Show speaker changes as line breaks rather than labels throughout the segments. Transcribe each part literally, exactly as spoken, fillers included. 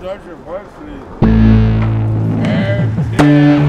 Thrasher Magazine.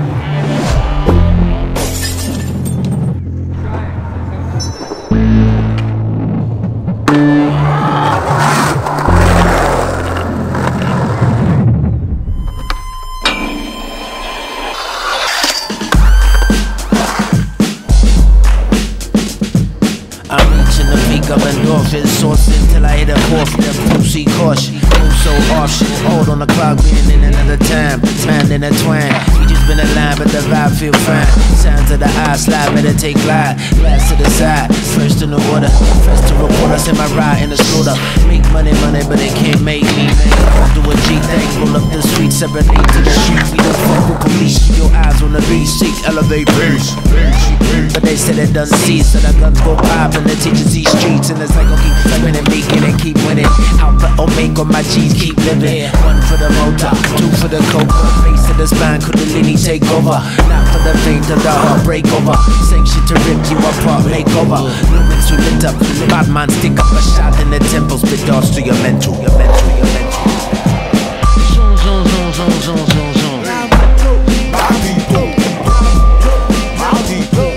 I'm reaching the peak of endorphins, sourcing till I hit a core from the pussy caution. Move so off shit, hold on the clock, being in another time, time in a twang. We just been aligned, but the vibe feel fine. Sound to the eye, slide, meditate, glide. Glass to the side, first in the water, first to report. I send my ride in the scooter. Make money, money, but it can't make me. Do a G thing, roll up the street, serenade to the street. We don't fuck with police, keep your eyes on the beast, seek elevate peace. But they said it doesn't cease, so the guns go pop and the teachers see streets. And it's like, okay, keep winning, making and keep winning. Alpha Omega, my G's keep living. One for the motor, two for the coca. Face to the spine, Kundalini take over. Not for the vein till the heart break over. Sanction to rip you apart, make over. Lumens to lit up, bad man stick up a shot in the temples. Spit darts to your mental, your mental, your mental. Zoom, zoom, zoom, zoom, zoom, zoom, zoom.
My people, my people.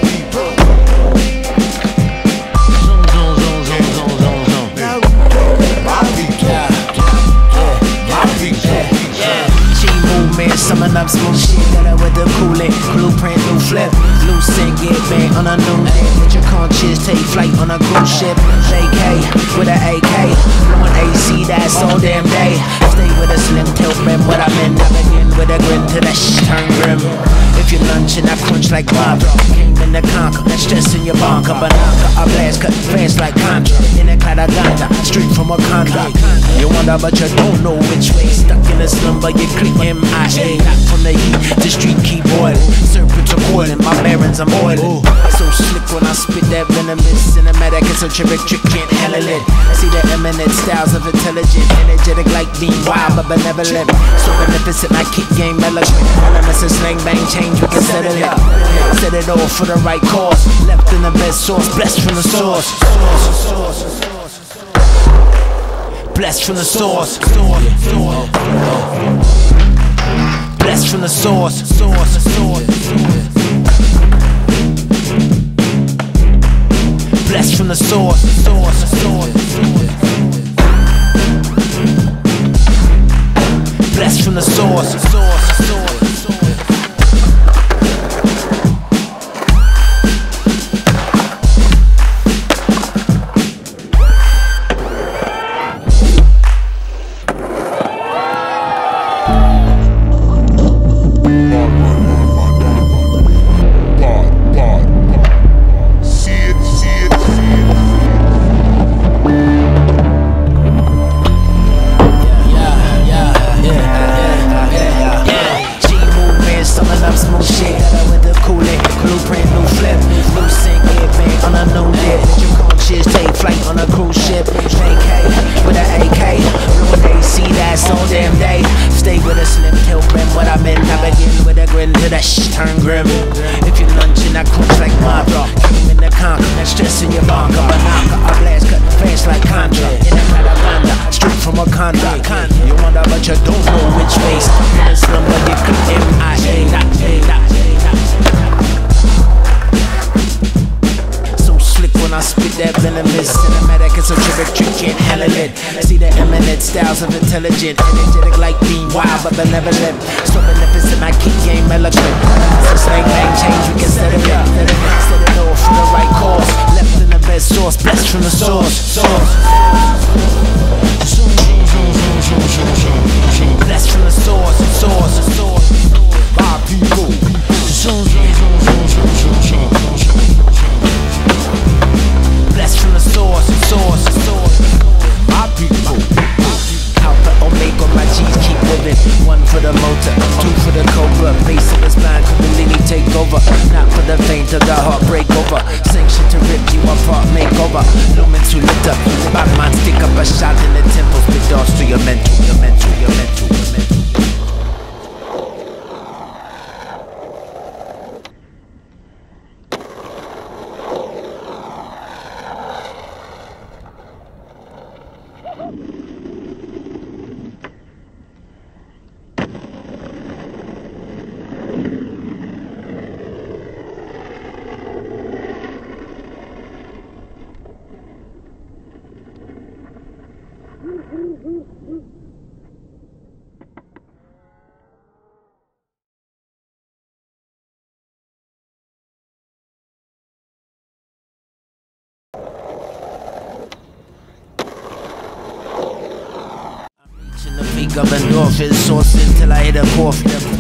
Summon up smooth shit, got her with the Kool-Aid, blueprint, new flip, loose and get bang on a new day. With your conscious, take flight on a cruise ship. J K with a A K, blowing A C, that's all damn day. Stay with a slim tilt, man, what I'm in. I begin with a grin to that shit turn grim. If you're lunching, I crunch like Bob. Came in the conquer, that stress in your bunker. Banaka, I blast, cut fast like Contra. In a cloud of Ganda, straight from Wakanda. You wonder, but you don't know which way. Stuck in a slumber, you click M I A. Not from the heat, the street keep boiling. Serpents are coiling, my barons I'm boiling. So slick when I spit that venomous cinematic. It's a trick, trick, can't handle it. See the eminent styles of intelligent, energetic like being wild but benevolent. So beneficent, my kick game eloquent. Elements of slang, bang, change, we can settle it. Set it all for the right cause. Left in the best source, blessed from the source. Blessed from the source. Blessed from the source. Blessed from the source. Blessed from the source. That shit turn grim. If you're lunching, I crunch like Mafra. Came in the conquer, that stress in your bunker. Banaka, I blast, cut fast like Contra. In a Cataganda, straight from Wakanda. You wonder, but you don't know which way. In a slumber, you click M I A. So slick when I spit that venomous cinematic. It's a trick, trick, can't handle it. See the eminent styles of intelligent, energetic like being wild but benevolent. So beneficent, my kick game eloquent. So slang, bang, change, we can set it up. Set it all for the right cause. Left in the best source, blessed from the source. Blessed from the source.
My people.
Blessed from the source.
My people.
Alpha Omega, my G's keep living. One for the motor, two for the cobra. Base of the spine, Kundalini take over. Not for the vein till the heart break over. Sanction to rip you apart, make over. Lumens to lit up, bad man stick up a shot in the temples. Spit darts to your mental, your mental, your mental, your mental. of endorphins, sourcing till I hit a cough.